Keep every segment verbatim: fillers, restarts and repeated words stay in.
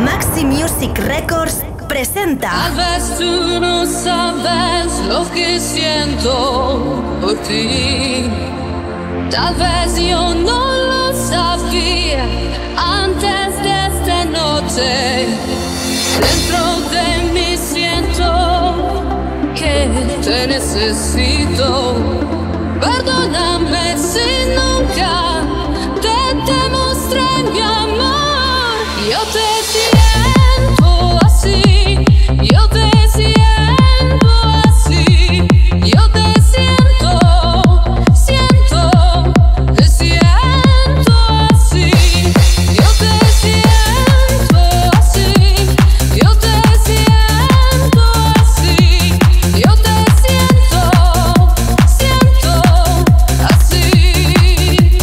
Maxi Music Records presenta. Tal vez tú no sabes lo que siento por ti. Tal vez yo no lo sabía antes de esta noche. Dentro de mí siento que te necesito. Perdóname si nunca te demostré mi amor. Yo te siento así, yo te siento así, yo te siento, siento, te siento así, yo te siento así, yo te siento así, yo te siento, siento así.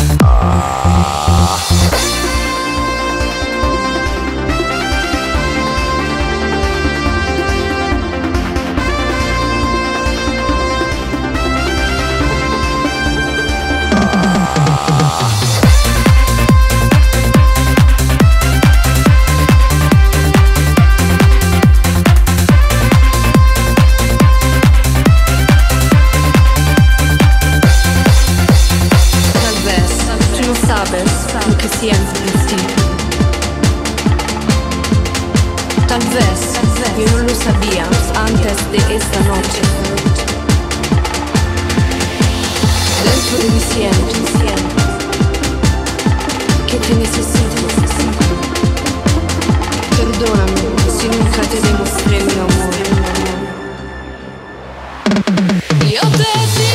Tal vez tú no sabes lo que siento en ti. Tal vez yo no lo sabía antes de esta noche. Dentro de mí siento que te necesito. Perdóname si nunca te demostré mi amor. Yo te siento.